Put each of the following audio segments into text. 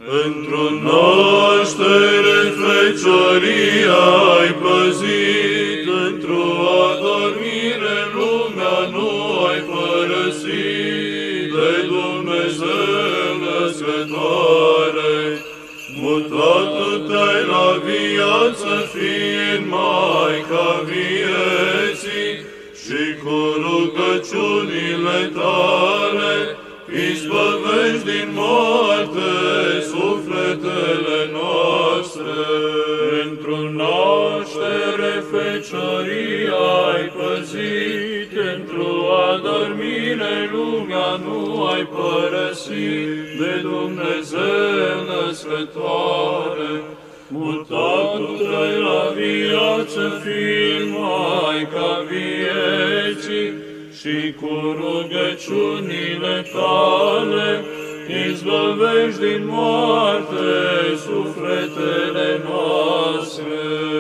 Într-o naștere fecioria ai păzit, într-o adormire lumea nu ai părăsit, de Dumnezeu născătoare, mutat te-ai la viață, fiind Maica vieții, și cu rugăciunile tale izbăvești din moarte sufletele noastre. Într-o naștere fecioria ai păzit, într-o adormire lumea nu ai părăsit, de Dumnezeu născătoare, mutat-te la viață, fiind Maica vieții, și cu rugăciunile tale izbăvești din moarte sufletele noastre.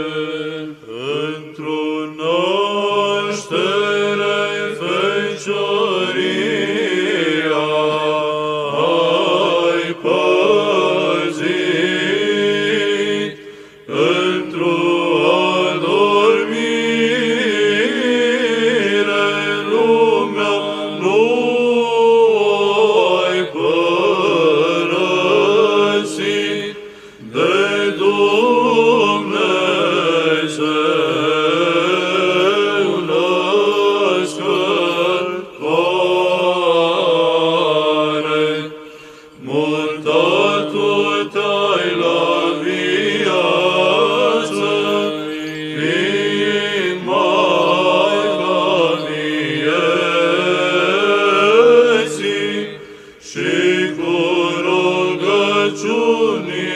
Într-o naștere fecioria ai păzit, într-o adormire lumea nu ai părăsit, de Dumnezeu născătoare, mutatul te-ai la viață, fiind Maica vieții, și cu rugăciunile